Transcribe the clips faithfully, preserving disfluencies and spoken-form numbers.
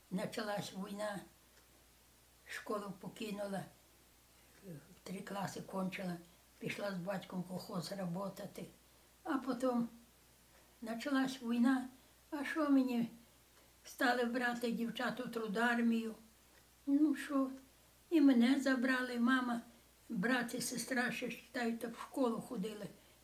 почалась війна, школу покинула, три класи кончила, пішла з батьком в колхоз працювати. А потім почалась війна, а що мені стали брати дівчат у трудармію? Ну що, і мене забрали, мама, брат і сестра ще, вважають, в школу ходили.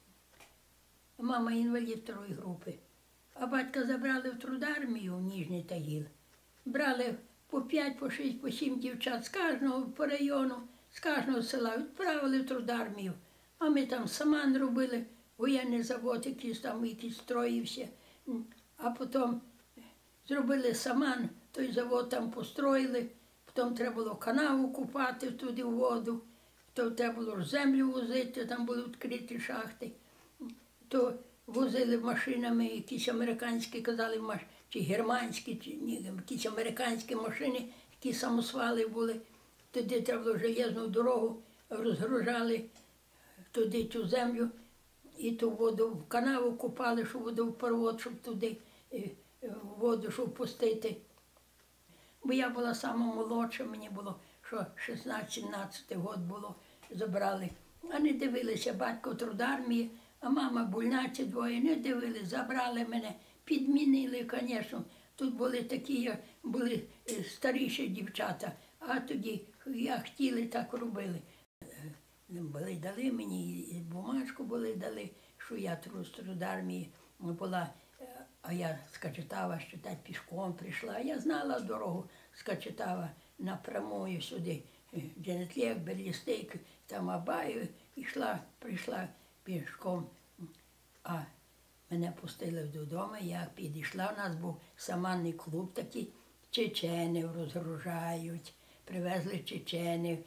Мама інвалід второї групи. А батька забрали в трудармію в Ніжній Тагіл. Брали по п'ять, по шість, по сім дівчат з кожного по району, з кожного села відправили в трудармію. А ми там саман робили, воєнний завод якийсь там, якийсь строївся. А потім зробили саман, той завод там построїли, потім треба було канаву купати туди в воду, то треба було землю возити, там були відкриті шахти. То возили машинами якісь американські, казали, чи германські, чи ні, якісь американські машини, які самосвали були. Туди треба було железну дорогу, розгружали туди цю землю і ту воду в канаву купали, щоб водопровод, щоб туди воду, щоб пустити. Бо я була сама молодша, мені було, що шістнадцять-сімнадцять років було, забрали. А не дивилися, батько в трудармії, а мама больна, ці двоє, не дивилися, забрали мене, підмінили, звісно. Тут були такі, були старіші дівчата, а тоді, як хотіли, так робили. Були, дали мені, і бумажку були, дали, що я з трудармії була, а я з Качетава, считай, пішком прийшла. Я знала дорогу з Качетава напрямую сюди, Дженетлєк, Берлістейк, там Абаю, йшла, прийшла пішком. А мене пустили додому, я підійшла, у нас був саманний клуб такий, чеченів розгружають, привезли чеченів,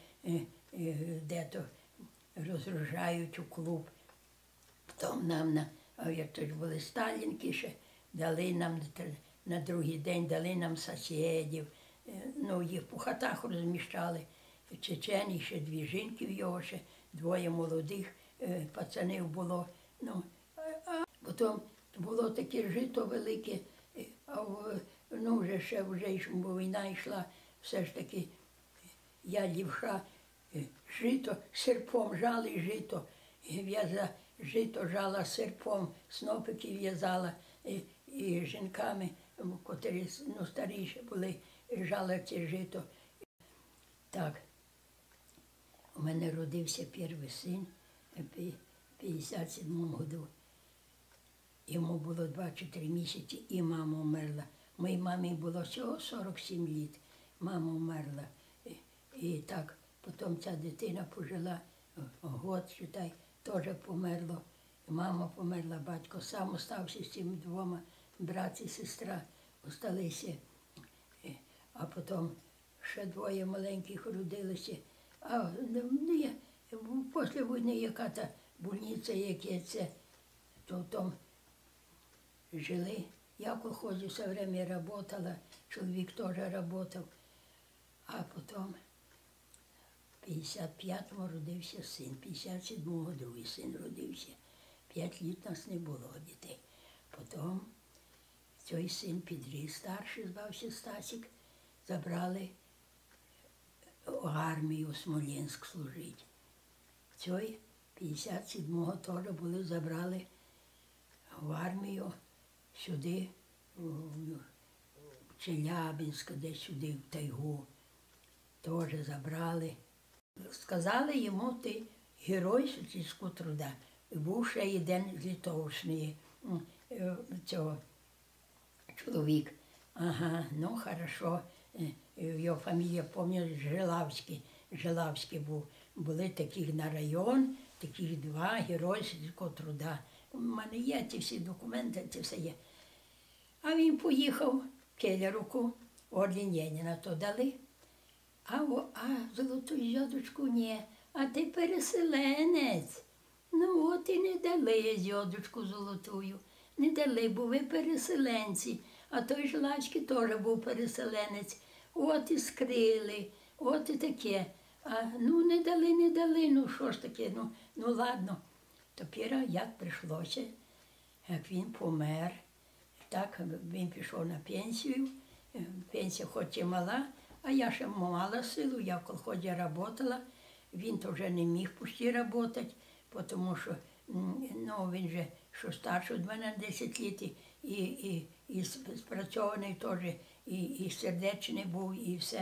де-то розгружають у клуб. Потім нам, на, то ж були сталінки ще, дали нам, на другий день дали нам сусідів, ну, їх по хатах розміщали, чечені, ще дві жінки в його, ще двоє молодих пацанів було. Ну, а потім було таке жито велике, а ну, вже ще вже, бо війна йшла, все ж таки я лівша, жито, серпом жали жито, в'яза, жито жала серпом, снопики в'язала, і, і жінками, котрі ну, старіші були, жала це жито. Так, у мене родився перший син в п'ятдесят сьомому году. Йому було двадцять три місяці, і мама вмерла. Моїй мамі було всього сорок сім років. Мама вмерла. І, і так, потім ця дитина пожила год, считай, теж померло. Мама померла, батько сам остався з цими двома, брат і сестра осталися. А потім ще двоє маленьких родилися. А ну, після війни яка та больниця, яке це, то там жили. Я в колхозі все время працювала, чоловік теж працював. А потім в п'ятдесят п'ятому родився син, в п'ятдесят сьомому другий син родився. П'ять літ нас не було дітей. Потім цей син підріс, старший звався Стасик, забрали в армію, Смоленськ служити. Цей п'ятдесят сьомого теж були, забрали в армію сюди, в Челябинськ, десь сюди, в тайгу. Теж забрали. Сказали йому, ти герой соціального труда. Був ще один з Литовщини, цього чоловік. Ага, ну, хорошо. Його фамілія, пам'ятаю, Желавський. Желавський був. Були таких на район, таких два герої соціального труда. У мене є ці всі документи, це все є. А він поїхав в Келлеруку, орден Леніна то дали. А, а золоту зйодочку ні, а ти переселенець. Ну от і не дали зйодочку золотую, не дали, бо ви переселенці. А той Желавський теж був переселенець. От і скрили, от і таке. А, ну не дали, не дали, ну що ж таке, ну, ну ладно. Тепер як прийшлося, як він помер, так він пішов на пенсію, пенсія хоч і мала, а я ще мала силу, я в колхозі працювала. Він то вже не міг почти працювати, тому що ну, він вже що старший від мене на десять років, і, і, і спрацьований теж, і, і сердечний був, і все.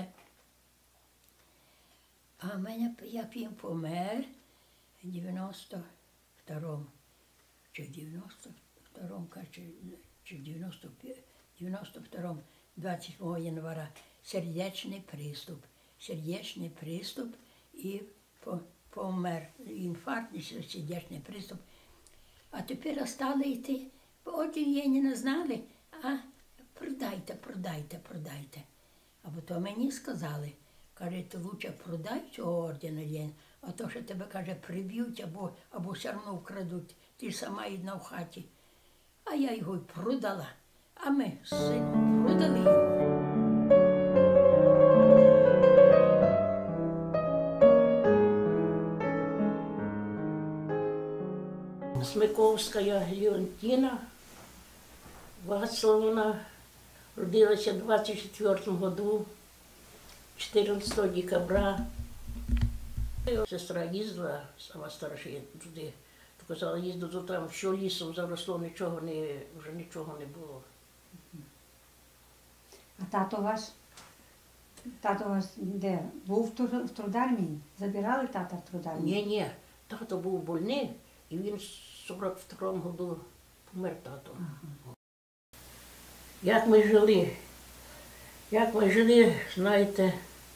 А в мене, як він помер, в дев'яносто второму, чи в дев'яносто второму, чи, чи в дев'яносто дев'яносто второму, двадцять восьмого января, сердечний приступ. Сердечний приступ і помер. Інфаркт, сердечний приступ. А тепер стали йти, орден не знали, а продайте, продайте, продайте. А потім мені сказали, каже, ти лучше продай цього ордена, а то, що тебе, каже, приб'ють або, або все одно вкрадуть. Ти ж сама одна в хаті. А я його й продала. А ми з сином продали його. Смиковська Леонтина Вацлавовна родилася в двадцять четвертому году, чотирнадцятого декабря. Сестра їздила, сама старша туди, то казала, їздила, то там що лісом заросло, нічого не, вже нічого не було. А тато ваш, тато ваш де? Був в трудармії? Забирали тата в трудармію? Ні, ні, тато був больний, і він в сорок второму году помер тато. Ага. Як ми жили, як ми жили, знаєте,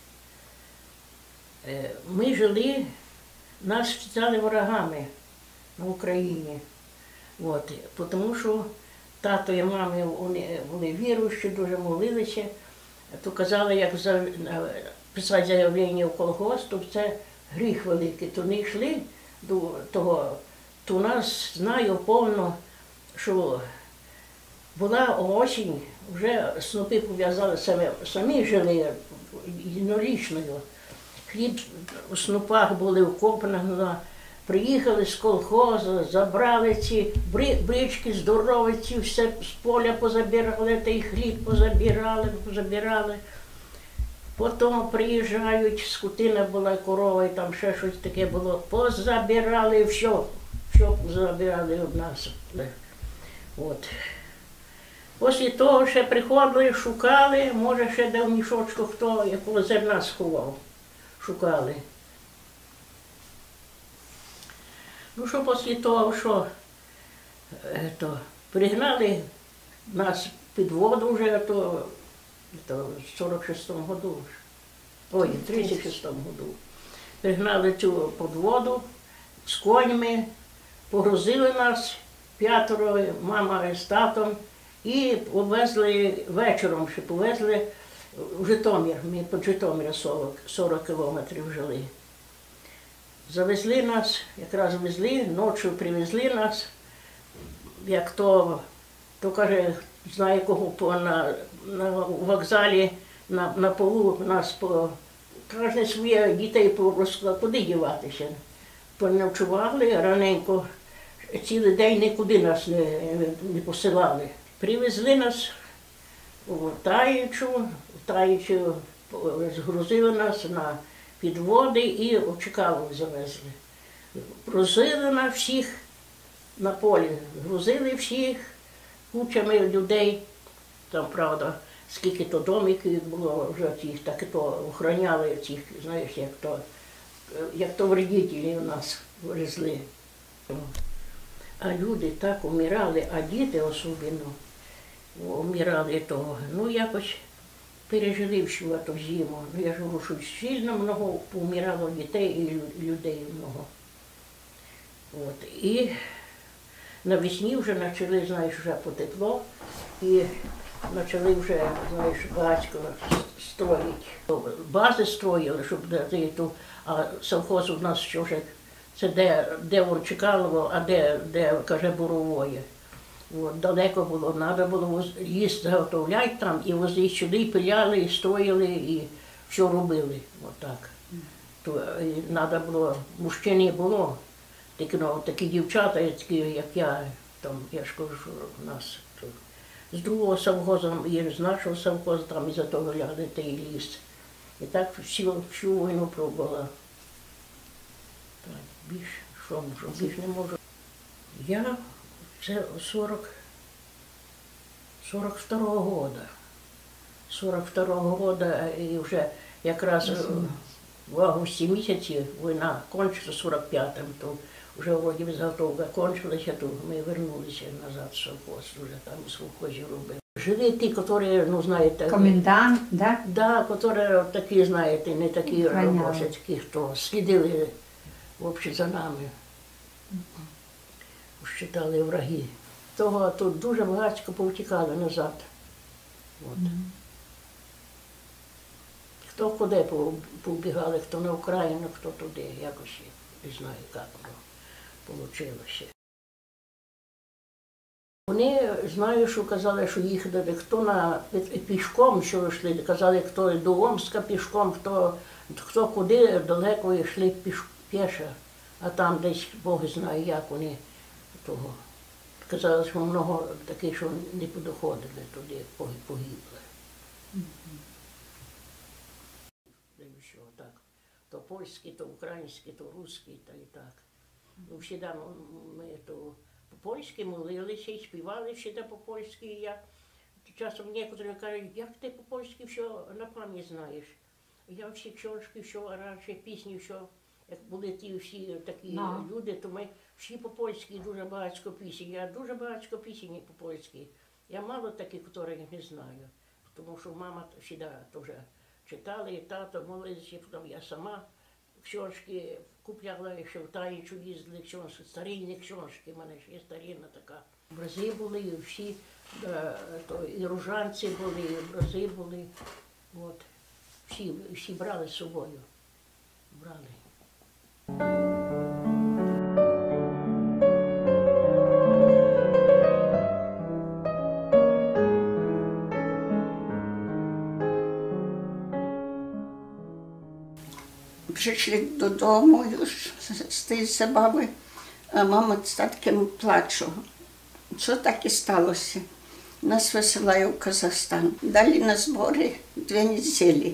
ми жили, нас вважали ворогами на Україні. От, тому що тато і мами вони були віруючі, дуже молилися, то казали, як писати заявлення в колгосп, то це гріх великий, то не йшли до того. То у нас, знаю повно, що була осінь, вже снопи пов'язали самі, самі жили єднолічною. Хліб у снопах були вкопані, приїхали з колхозу, забрали ці брички здорові, ці все з поля позабирали, та й хліб позабирали, позабирали. Потім приїжджають, скотина була, корова, і там ще щось таке було, позабирали все. Що забирали від нас. От. Після того ще приходили, шукали, може ще де в мішочку хто якого зерна сховав. Шукали. Ну що після того, що то, пригнали нас під воду вже, то, то в сорок шестому году, ой, в тридцять шестому году. Пригнали цю під воду з конями, погрузили нас п'ятеро, мама з татом, і повезли вечором, ще повезли в Житомир. Ми по Житомирі сорок кілометрів жили. Завезли нас, якраз везли, ночі привезли нас, як то, то каже, знає кого, по, на, на вокзалі, на, на полу нас, по, кожен своє дітей порозклав, куди діватися. Поночували раненько, цілий день нікуди нас не, не посилали. Привезли нас у Таїчу, в Таїчу згрузили нас на підводи і у Чекалов завезли. Грузили нас всіх на полі, грузили всіх кучами людей. Там, правда, скільки то домиків було вже цих, так і то охороняли цих, знаєш, як то. Як то вредителі у нас везли. А люди так умирали, а діти особливо умирали того. Ну, якось пережили всю ту зиму. Ну, я ж говорю, що сильно много помирало дітей і людей много. От. І навесні вже почали, знаєш, вже потепло, і почали вже, знаєш, багатько строїти. Бази строїли, щоб дати ту. А совхоз у нас що ж, це де, де Чекалово, а де, де, каже, Буровоє. От, далеко було, треба було їсти заготовляти там, і возили сюди, пиляли, і строїли, і все робили. Отак. То треба було, мужчин не було, такі, ну, такі дівчата, такі, як я, там, я ж кажу, що у нас тут з другого совхозу, і з нашого совхозу, там із-за того ляли той ліс. І так всю, всю війну пробувала. Так, більш, що можу, більш не можу. Я це сорок, сорок второго года. сорок второго года і вже якраз в августі місяці війна кончилася, сорок п'ятому, то вже вроді підготовка кончилася, то ми вернулися назад в совхоз, вже там в совхозі робили. Жили ті, які, ну знаєте, Комендант, да? да, які такі, знаєте, не такі робочі, хто слідили взагалі за нами. Считали враги. Того тут дуже багатько повтікали назад. От. Хто куди повбігали, хто на Україну, хто туди, якось не знаю, як воно вийшло. Вони, знаю, що казали, що їхали, хто на пішком, що йшли, казали, хто до Омска пішком, хто, хто куди далеко йшли піш, піша, а там десь Бог знає, як вони того. Казали, що много таких, що не подоходили туди, погибли. Так. То польський, то український, то русський, та і так. Ну, всі ми то по-польськи молилися і співали всі по-польськи. Я часом некоторі кажуть, як ти по-польськи все на пам'ять знаєш? Я всі книжки, все, раніше пісні, все, як були ті всі такі no. люди, то ми всі по-польськи дуже багатько пісень. Я дуже багатько пісень по-польськи. Я мало таких, яких не знаю, тому що мама завжди теж читала, і тато молився, потім я сама книжки купляла, ще в Таїчу їздили, книжки, старинні книжки, в мене ще є старинна така. Образи були, і всі, да, то, і ружанці були, і образи були, от. Всі, всі брали з собою, брали. Прийшли додому з тієї забави, а мама з татком плаче. Що таке сталося? Нас висилає в Казахстан. Дали на збори дві неділі.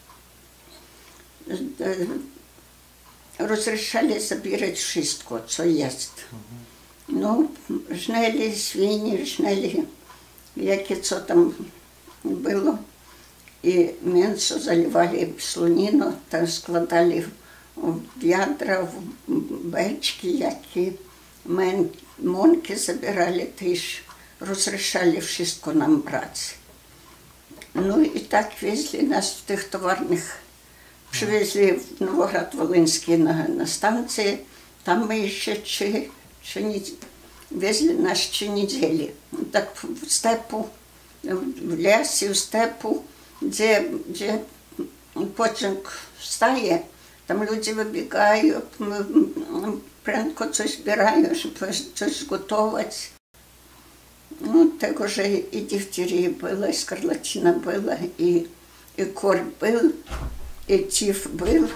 Розрішали забирати wszystko, що є. Ну, жнели свині, жнели, яке це там було. І м'ясо заливали в слонину, там складали в ядра, в бечки, які монки забирали, теж розрішали wszystko нам брати. Ну і так везли нас в тих товарних, привезли в Новоград-Волинський на, на станції, там ми ще чи, чи не, везли нас ще неділі. Так в степу, в лісі, в степу, Де, де потяг стає, там люди вибігають, прянко щось збирають, щоб щось готувати. Ну, також і дифтерія була, і скарлатина була, і, і корь був, і тиф був.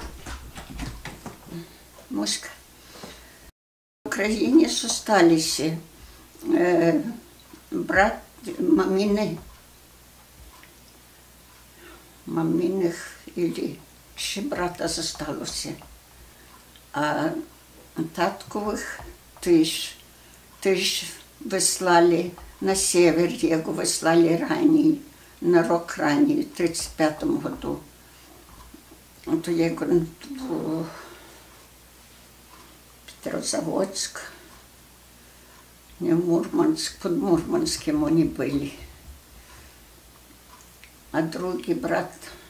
Мушка. В Україні залишилися е, брат, маміни, маминих или ще брата залишилося. А таткових теж, теж вислали на север, його вислали раніше, на рік раніше, в тридцять п'ятому году. То його в Петрозаводськ, не Мурманск, під Мурманським вони були. А другий брат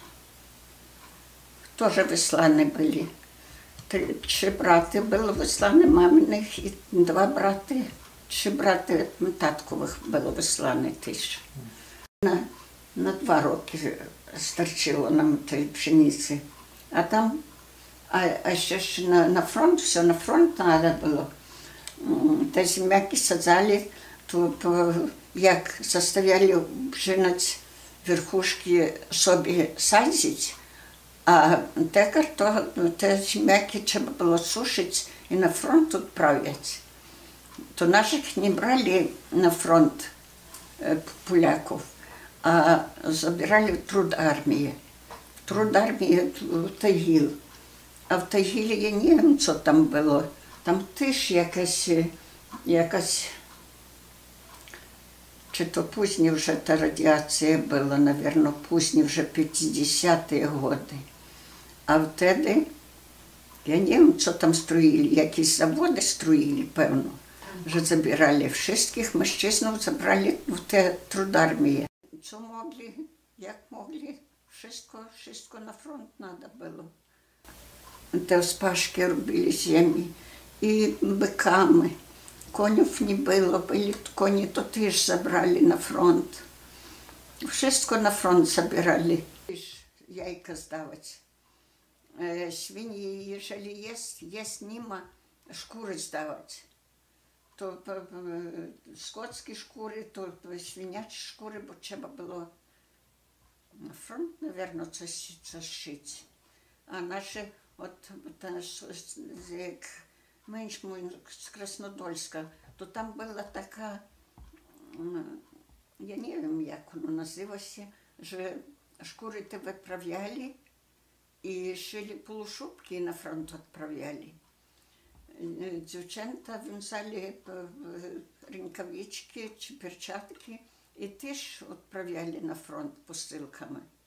теж вислані були. Три, три брати було вислані маминих і два брати, три брати таткових було вислані теж. На, на два роки старчило нам тої пшениці. А там, а, а ще ж на, на фронт, все на фронт треба було. Та земляки саджали, то, то як заставляли пшениць верхушки собі садити, а тепер то, те земляки треба було сушити і на фронт відправляти. То наших не брали на фронт, э, поляков, а забирали в труд армии. В труд армії в Тагіл. А в Тагілі я не знаю, що там було. Там теж якась, якась, чи то пізні вже та радіація була, мабуть, пізні вже п'ятдесяті роки. А втеді, я не знаю, що там строїли, якісь заводи строїли, певно. Że zabierali wszystkich mężczyznów, zabrali w tę trudarmię. Co mogli, jak mogli, wszystko, wszystko na front nada było. Te spaszki robili ziemi i bykami. Koniów nie było, byli konie, to też zabrali na front. Wszystko na front zabierali. Jajka zdawać. Świnie, jeżeli jest, jest nie ma, szkóry zdawać. To скотські шкури, то свинячі шкури, бо треба було на фронт, мабуть, це, це шити. А наші, от, та, як менш мой, з Краснодольська, то там була така, я не знаю, як воно називалося, що шкури те виправляли і шили полушубки і на фронт відправляли. Дівчата в'язали рукавички чи перчатки і теж відправляли на фронт посилками.